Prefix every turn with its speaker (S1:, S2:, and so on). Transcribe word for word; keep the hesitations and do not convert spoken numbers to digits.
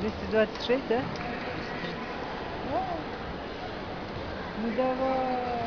S1: двести двадцать шесть, да?
S2: двести шесть.
S1: А, ну давай.